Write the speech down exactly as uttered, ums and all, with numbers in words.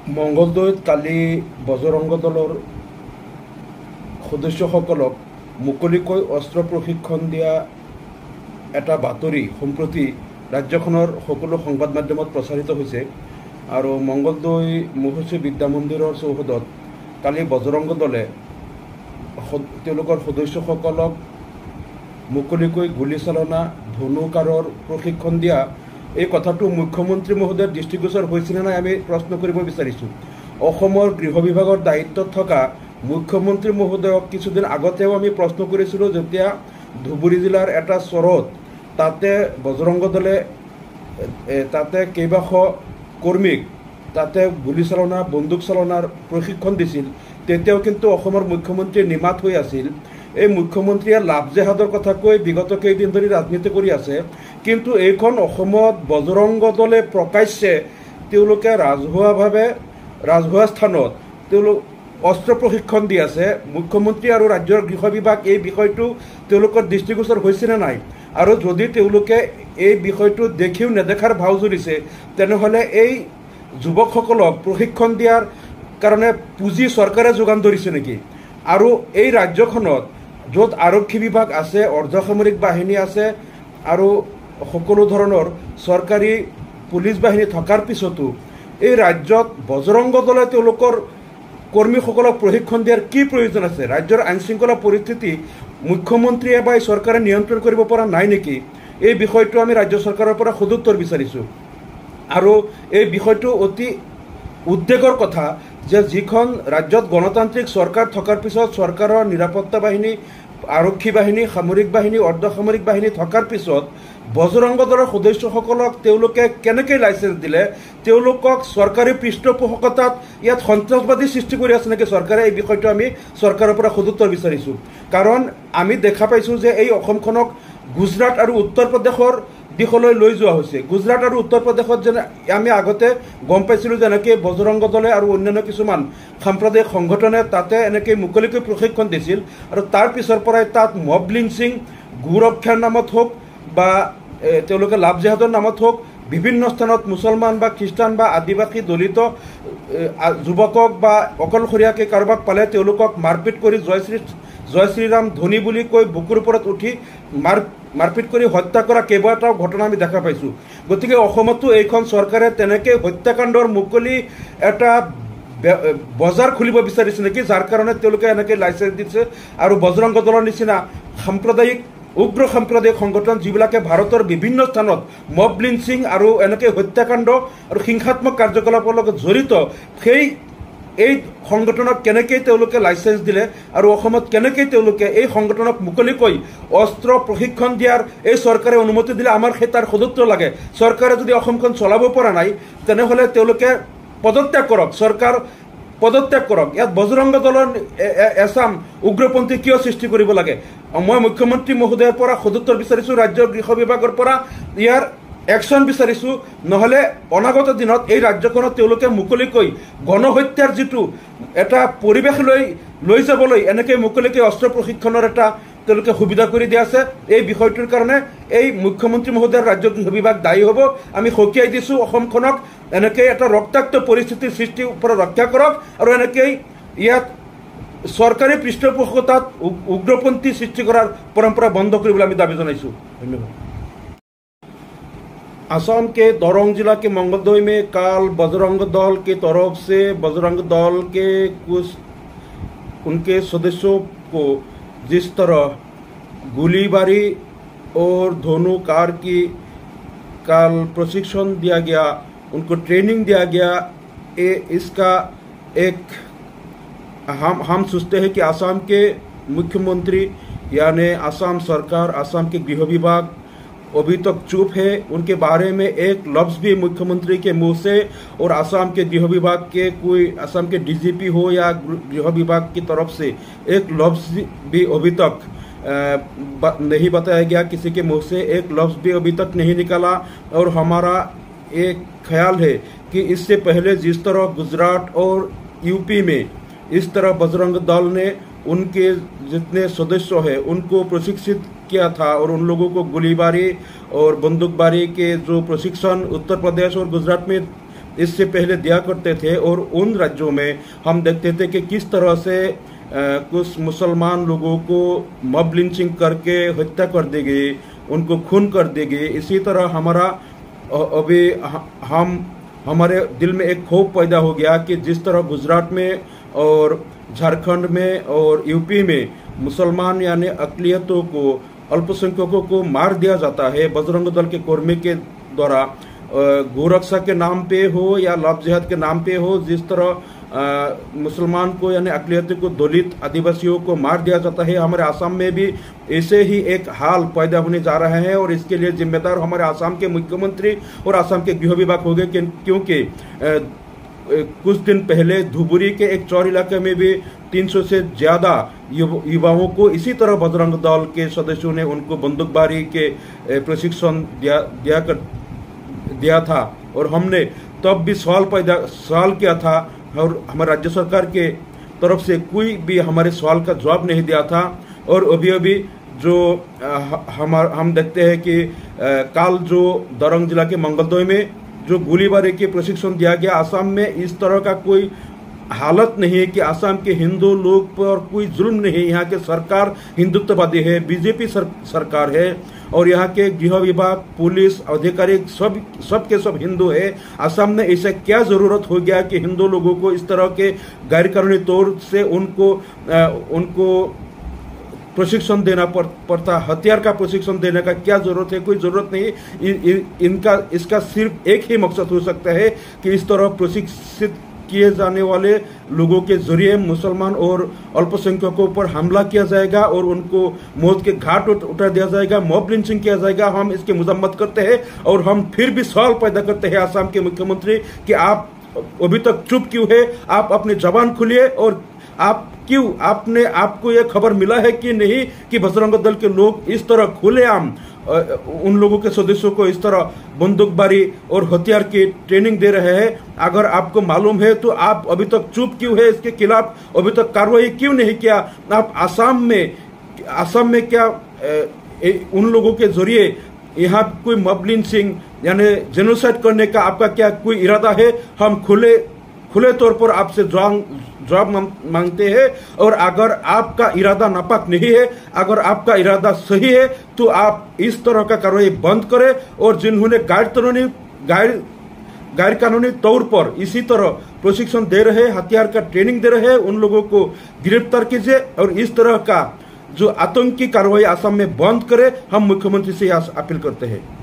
মঙ্গলদৈত কালি বজৰংগ দলৰ সদস্যসকলক মুকলিকৈ অস্ত্ৰ প্ৰশিক্ষণ দিয়া এটা বাতৰি সম্প্ৰতি ৰাজ্যখনৰ সকলো সংবাদ মাধ্যমত প্ৰচাৰিত হৈছে। আৰু মঙ্গলদৈ মহৰ্ষি বিদ্যা মন্দিৰৰ চৌহদত কালি বজৰংগ দলে তেওঁলোকৰ সদস্যসকলক মুকলিকৈ গুলীচালনা ধনুকাঁড়ৰ প্ৰশিক্ষণ দিয়া এই কথাটো মুখ্যমন্ত্ৰী মহোদয়ৰ দৃষ্টিগোচৰ হৈছেনে নাই আমি প্ৰশ্ন কৰিব বিচাৰিছোঁ। অসমৰ গৃহ বিভাগৰ দায়িত্বত থকা মুখ্যমন্ত্ৰী মহোদয়ক কিছুদিন আগতেও আমি প্ৰশ্ন কৰিছিলোঁ, যেতিয়া ধুবুৰী জিলাৰ এটা চৰত তাতে বজৰংগ দলে তাতে কেইবাশ কৰ্মীক তাতে গুলীচালনা বন্দুক চালনাৰ প্ৰশিক্ষণ দিছিল, তেতিয়াও কিন্তু অসমৰ মুখ্যমন্ত্ৰীয়ে নিমাত হৈ আছিল। এই মুখ্যমন্ত্ৰীয়ে লাভ জেহাদৰ কথা কৈ বিগত কেইদিন ধৰি ৰাজনীতি কৰি আছে, কিন্তু এইখন অসমত বজৰংগ দলে প্ৰকাশ্যে তেওঁলোকে ৰাজহুৱাভাৱে ৰাজহুৱা স্থানত তেওঁলোক অস্ত্ৰ প্ৰশিক্ষণ দি আছে। মুখ্যমন্ত্ৰী আৰু ৰাজ্যৰ গৃহ বিভাগ এই বিষয়টো তেওঁলোকৰ দৃষ্টিগোচৰ হৈছেনে নাই, আৰু যদি তেওঁলোকে এই বিষয়টো দেখিও নেদেখাৰ ভাও জুৰিছে, তেনেহ'লে এই যুৱকসকলক প্ৰশিক্ষণ দিয়াৰ কাৰণে পুঁজি চৰকাৰে যোগান ধৰিছে নেকি? আৰু এই ৰাজ্যখনত য'ত আৰক্ষী বিভাগ আছে, অৰ্ধসামৰিক বাহিনী আছে আৰু সকলো ধৰণৰ চৰকাৰী পুলিচ বাহিনী থকাৰ পিছতো এই ৰাজ্যত বজৰংগ দলে তেওঁলোকৰ কৰ্মীসকলক প্ৰশিক্ষণ দিয়াৰ কি প্ৰয়োজন আছে? ৰাজ্যৰ আইন শৃংখলা পৰিস্থিতি মুখ্যমন্ত্ৰীয়ে বা চৰকাৰে নিয়ন্ত্ৰণ কৰিব পৰা নাই নেকি? এই বিষয়টো আমি ৰাজ্য চৰকাৰৰ পৰা সদুত্তৰ বিচাৰিছোঁ। আৰু এই বিষয়টো অতি উদ্বেগৰ কথা যে যিখন ৰাজ্যত গণতান্ত্ৰিক চৰকাৰ থকাৰ পিছত চৰকাৰৰ নিৰাপত্তা বাহিনী, আৰক্ষী বাহিনী, সামৰিক বাহিনী, অৰ্ধসামৰিক বাহিনী থকাৰ পিছত বজৰংগ দলৰ সদস্যসকলক তেওঁলোকে কেনেকৈ লাইচেঞ্চ দিলে? তেওঁলোকক চৰকাৰী পৃষ্ঠপোষকতাত ইয়াত সন্ত্ৰাসবাদী সৃষ্টি কৰি আছে নেকি চৰকাৰে? এই বিষয়টো আমি চৰকাৰৰ পৰা সদুত্তৰ বিচাৰিছোঁ। কাৰণ আমি দেখা পাইছোঁ যে এই অসমখনক গুজৰাট আৰু উত্তৰ প্ৰদেশৰ দিশলৈ লৈ যোৱা হৈছে। গুজৰাট আৰু উত্তৰ প্ৰদেশত যেনে আমি আগতে গম পাইছিলোঁ যেনেকৈ বজৰংগ দলে আৰু অন্যান্য কিছুমান সাম্প্ৰদায়িক সংগঠনে তাতে এনেকৈ মুকলিকৈ প্ৰশিক্ষণ দিছিল, আৰু তাৰ পিছৰ পৰাই তাত মব লিঞ্চিং, গোৰক্ষাৰ নামত হওক বা তেওঁলোকে লাভ জেহাদৰ নামত হওক বিভিন্ন স্থানত মুছলমান বা খ্ৰীষ্টান বা আদিবাসী দলিত যুৱকক বা অকলশৰীয়াকৈ কাৰোবাক পালে তেওঁলোকক মাৰপিট কৰি জয় শ্ৰী জয় শ্ৰীৰাম ধ্বনি বুলি কৈ বুকুৰ ওপৰত উঠি মাৰ মাৰপিট কৰি হত্যা কৰা কেইবাটাও ঘটনা আমি দেখা পাইছোঁ। গতিকে অসমতো এইখন চৰকাৰে তেনেকৈ হত্যাকাণ্ডৰ মুকলি এটা বজাৰ খুলিব বিচাৰিছে নেকি, যাৰ কাৰণে তেওঁলোকে এনেকৈ লাইচেঞ্চ দিছে? আৰু বজৰংগ দলৰ নিচিনা সাম্প্ৰদায়িক উগ্ৰ সাম্প্ৰদায়িক সংগঠন যিবিলাকে ভাৰতৰ বিভিন্ন স্থানত মব লিঞ্চিং আৰু এনেকৈ হত্যাকাণ্ড আৰু হিংসাত্মক কাৰ্যকলাপৰ লগত জড়িত, সেই এই সংগঠনক কেনেকৈ তেওঁলোকে লাইচেঞ্চ দিলে আৰু অসমত কেনেকৈ তেওঁলোকে এই সংগঠনক মুকলিকৈ অস্ত্ৰ প্ৰশিক্ষণ দিয়াৰ এই চৰকাৰে অনুমতি দিলে? আমাৰ সেই তাৰ সদুত্তৰ লাগে। চৰকাৰে যদি অসমখন চলাব পৰা নাই, তেনেহ'লে তেওঁলোকে পদত্যাগ কৰক, চৰকাৰ পদত্যাগ কৰক। ইয়াত বজৰংগ দলৰ এচাম উগ্ৰপন্থী কিয় সৃষ্টি কৰিব লাগে? মই মুখ্যমন্ত্ৰী মহোদয়ৰ পৰা সদুত্তৰ বিচাৰিছোঁ, ৰাজ্যৰ গৃহ বিভাগৰ পৰা ইয়াৰ একশ্যন বিচাৰিছোঁ। নহ'লে অনাগত দিনত এই ৰাজ্যখনত তেওঁলোকে মুকলিকৈ গণহত্যাৰ যিটো এটা পৰিৱেশ লৈ লৈ যাবলৈ এনেকৈ মুকলিকৈ অস্ত্ৰ প্ৰশিক্ষণৰ এটা তেওঁলোকে সুবিধা কৰি দিয়া আছে। এই বিষয়টোৰ কাৰণে এই মুখ্যমন্ত্ৰী মহোদয়ৰ ৰাজ্য গৃহ বিভাগ দায়ী হ'ব। আমি সকীয়াই দিছোঁ, অসমখনক এনেকৈ এটা ৰক্তাক্ত পৰিস্থিতিৰ সৃষ্টিৰ পৰা ৰক্ষা কৰক, আৰু এনেকৈ ইয়াত চৰকাৰী পৃষ্ঠপোষকতাত উগ্ৰপন্থী সৃষ্টি কৰাৰ পৰম্পৰা বন্ধ কৰিবলৈ আমি দাবী জনাইছোঁ। ধন্যবাদ। असम के दरंग जिला के मंगलदोई में काल बजरंग दल की तरफ से बजरंग दल के कुछ उनके सदस्यों को जिस तरह गोलीबारी और धनुकाँड़ की काल प्रशिक्षण दिया गया, उनको ट्रेनिंग दिया गया, ये इसका एक हम हम सोचते हैं कि असम के मुख्यमंत्री यानी असम सरकार, असम के गृह विभाग अभी तक चुप है। उनके बारे में एक लफ्ज़ भी मुख्यमंत्री के मुंह से और असम के गृह विभाग के कोई असम के डीजीपी हो या गृह विभाग की तरफ से एक लफ्ज़ भी अभी तक नहीं बताया गया, किसी के मुंह से एक लफ्ज़ भी अभी तक नहीं निकला। और हमारा एक ख्याल है कि इससे पहले जिस तरह गुजरात और यूपी में इस तरह बजरंग दल ने उनके जितने सदस्य हैं उनको प्रशिक्षित किया था और उन लोगों को गोलीबारी और बंदूकबारी के जो प्रशिक्षण उत्तर प्रदेश और गुजरात में इससे पहले दिया करते थे। और उन राज्यों में हम देखते थे कि किस तरह से आ, कुछ मुसलमान लोगों को मॉब लिंचिंग करके हत्या कर दी गई, उनको खून कर दी गई। इसी तरह हमारा अभी हम हमारे दिल में एक खौफ पैदा हो गया कि जिस तरह गुजरात में और झारखंड में और यूपी में मुसलमान यानी अक़लियतों को, अल्पसंख्यकों को मार दिया जाता है बजरंग दल के कर्मी के द्वारा, गोरक्षा के नाम पे हो या लव जिहाद के नाम पे हो, जिस तरह आ, मुसलमान को यानी अक़लियतों को, दलित आदिवासियों को मार दिया जाता है, हमारे आसाम में भी ऐसे ही एक हाल पैदा होने जा रहा है। और इसके लिए जिम्मेदार हमारे आसाम के मुख्यमंत्री और आसाम के गृह विभाग हो गए, क्योंकि कुछ दिन पहले धुबुरी के एक चौर इलाके में भी तीन सौ से ज्यादा युवाओं को इसी तरह बजरंग दल के सदस्यों ने उनको बंदूकबारी के प्रशिक्षण दिया दिया कर दिया था। और हमने तब भी सवाल पैदा सवाल किया था और हमारे राज्य सरकार के तरफ से कोई भी हमारे सवाल का जवाब नहीं दिया था। और अभी अभी जो हम हम देखते हैं कि काल जो दरंग जिला के मंगलदोई में जो गोलीबारी के प्रशिक्षण दिया गया, आसाम में इस तरह का कोई हालत नहीं है कि आसाम के हिंदू लोग पर कोई जुल्म नहीं है। यहाँ के सरकार हिंदुत्ववादी है, बीजेपी सर, सरकार है और यहाँ के गृह विभाग, पुलिस अधिकारी सब सब के सब हिंदू है। आसाम में ऐसा क्या जरूरत हो गया कि हिंदू लोगों को इस तरह के गैर कानूनी तौर से उनको आ, उनको प्रशिक्षण देना पड़ता, हथियार का प्रशिक्षण देने का क्या जरूरत है? कोई जरूरत नहीं। इन, इन, इनका इसका सिर्फ एक ही मकसद हो सकता है कि इस तरह प्रशिक्षित किए जाने वाले लोगों के जरिए मुसलमान और अल्पसंख्यकों पर हमला किया जाएगा और उनको मौत के घाट उठा दिया जाएगा, मॉब लिंचिंग किया जाएगा। हम इसकी मजम्मत करते हैं और हम फिर भी सवाल पैदा करते हैं आसाम के मुख्यमंत्री कि आप अभी तक चुप क्यों है? आप अपनी जबान खुलिए और आप क्यों आपने आपको यह खबर मिला है कि नहीं कि बजरंग दल के लोग इस तरह खुलेआम उन लोगों के सदस्यों को इस तरह बंदूकबारी और हथियार की ट्रेनिंग दे रहे हैं? अगर आपको मालूम है तो आप अभी तक चुप क्यों है? इसके खिलाफ अभी तक कार्रवाई क्यों नहीं किया? आप आसाम में आसाम में क्या ए, उन लोगों के जरिए यहाँ कोई मॉब लिंचिंग यानी जेनोसाइड करने का आपका क्या कोई इरादा है? हम खुले खुले तौर पर आपसे जवाब मांगते हैं। और अगर आपका इरादा नापाक नहीं है, अगर आपका इरादा सही है, तो आप इस तरह का कार्रवाई बंद करें और जिन्होंने गैर कानूनी गैर गैर कानूनी तौर पर इसी तरह प्रशिक्षण दे रहे, हथियार का ट्रेनिंग दे रहे, उन लोगों को गिरफ्तार कीजिए और इस तरह का जो आतंकी कार्रवाई आसाम में बंद करे। हम मुख्यमंत्री से यह अपील करते हैं।